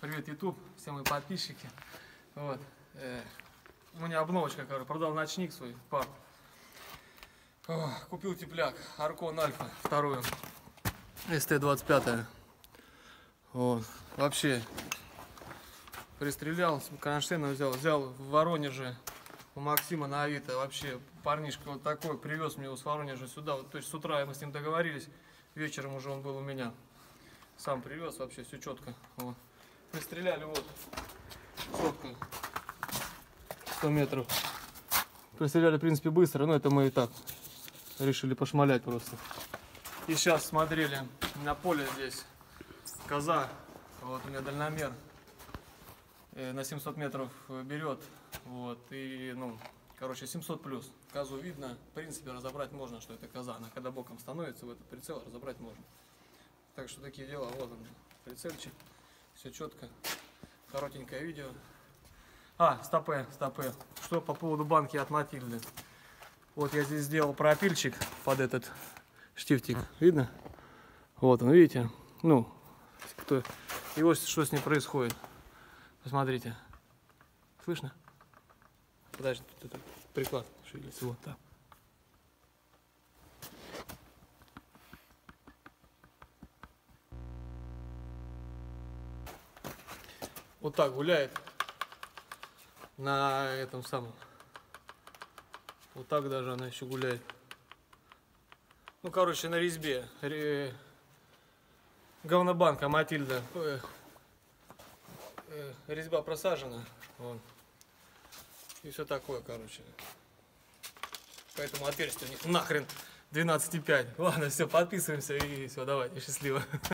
Привет, YouTube, все мои подписчики. Вот. У меня обновочка, короче, продал ночник свой, пап. Купил тепляк, Аркон Альфа, вторую, СТ-25. Вот. Вообще, пристрелял, кронштейн взял в Воронеже, у Максима на Авито. Вообще, парнишка вот такой, привез мне его с Воронежа сюда. Вот, то есть с утра мы с ним договорились, вечером уже он был у меня. Сам привез, вообще все четко. Вот. Пристреляли вот сотку, 100 метров. Пристреляли, в принципе, быстро, но это мы и так решили пошмалять просто. И сейчас смотрели на поле здесь коза. Вот у меня дальномер на 700 метров берет. Вот, и, ну, короче, 700 плюс. Козу видно, в принципе, разобрать можно, что это коза. Она когда боком становится в этот прицел, разобрать можно. Так что такие дела. Вот он, прицельчик. Все четко. Коротенькое видео. Стопы. Что по поводу банки от Матильды. Вот я здесь сделал пропильчик под этот штифтик. Видно? Вот он, видите? Ну, кто... И вот что с ним происходит. Посмотрите. Слышно? Подожди, тут этот приклад шевелится. Вот так. Вот так гуляет на этом самом. Вот так даже она еще гуляет. Ну, короче, на резьбе. Говнобанка Матильда. Резьба просажена. Вон. И все такое, короче. Поэтому отверстие у них нахрен 12,5. Ладно, все, подписываемся и все, давайте, счастливо.